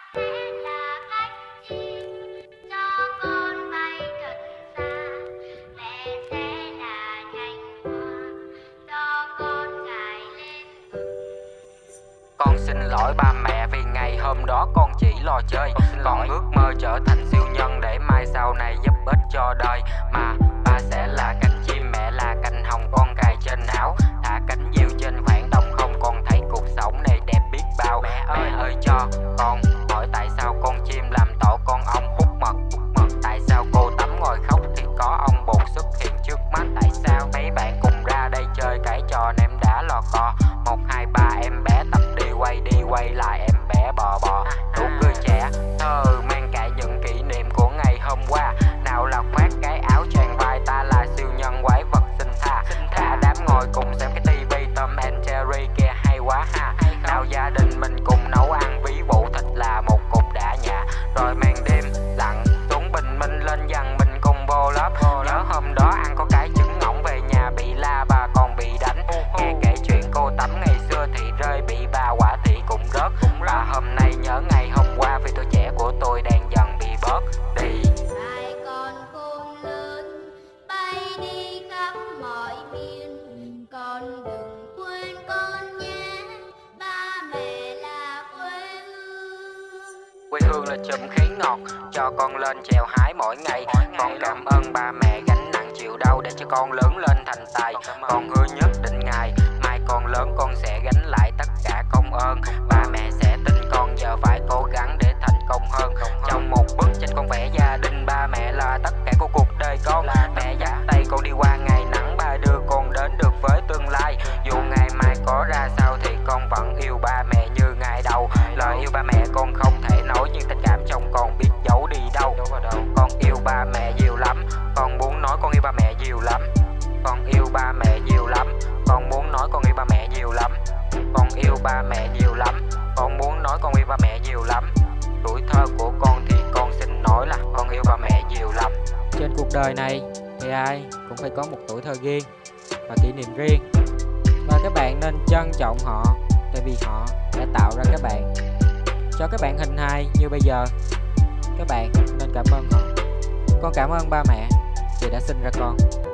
mẹ là cánh chim cho con bay thật xa, mẹ sẽ là nhành hoa cho con cài lên ngực. Con xin lỗi ba mẹ vì ngày hôm đó con chỉ lo chơi. Con ước mơ trở thành siêu nhân để mai sau này giúp ích cho đời. Mà ba sẽ là cánh chim, mẹ là cành hồng con cài trên áo, thả cánh diều trên khoảng đông không. Con thấy cuộc sống này đẹp biết bao. Mẹ ơi cho con hỏi tại sao con chim làm tổ con ong hút mật. Tại sao cô Tắm ngồi khóc thì có ong bột xuất hiện trước mắt. Tại sao mấy bạn cùng ra đây chơi cái trò em đã lò cò. 1, 2, 3 em bé tập đi quay lại em bé bò nụ cười trẻ thơ mang cả những kỷ niệm của ngày hôm qua. Nào là khoác cái áo choàng vai, ta là siêu nhân quái vật xin tha. Cả đám ngồi cùng xem cái tivi Tom and Jerry kia hay quá ha. Nào gia đình mình cùng nấu ăn, ví dụ thịt là một cục đã nhả. Rồi màn đêm lặng xuống bình minh lên dần mình cùng vô lớp. Nhớ hôm đó ăn có cái trứng ngỗng, về nhà bị la bà còn bị đánh. Nghe kể chuyện cô Tắm ngày xưa thì rơi bị bà quả thị cũng rớt. Và hôm nay nhớ ngày hôm qua vì tuổi trẻ của tôi đang dần bị bớt đi. Hai con khôn lớn bay đi khắp mọi miền, con đừng quên con nhé, ba mẹ là quê hương. Quê hương là chùm khí ngọt cho con lên chèo hái mỗi ngày. Con cảm ơn ba mẹ gánh nặng chịu đau để cho con lớn lên thành tài. Con hứa nhất định ngày mai con lớn con sẽ gánh lại tất cả công ơn. Ba mẹ sẽ tin con giờ phải cố gắng để thành công hơn. Trong một bức tranh con vẽ gia đình, ba mẹ là tất cả của cuộc đời con. Mẹ dắt tay con đi qua ngày nắng, ba đưa con đến được với tương lai. Dù ngày mai có ra sao thì con vẫn yêu ba mẹ như ngày đầu. Lời yêu ba mẹ con không thể nói, nhưng tình cảm trong con biết giấu đi đâu. Con yêu ba mẹ nhiều lắm, con muốn nói con yêu ba mẹ nhiều lắm. Con yêu ba mẹ nhiều lắm, con muốn nói con yêu ba mẹ nhiều lắm. Con yêu ba mẹ nhiều lắm, con muốn nói con yêu ba mẹ nhiều lắm. Tuổi thơ của con thì con xin nói là con yêu ba mẹ nhiều lắm. Trên cuộc đời này thì ai cũng phải có một tuổi thơ riêng và kỷ niệm riêng. Và các bạn nên trân trọng họ, tại vì họ đã tạo ra các bạn, cho các bạn hình hài như bây giờ. Các bạn nên cảm ơn họ. Con cảm ơn ba mẹ vì đã sinh ra con.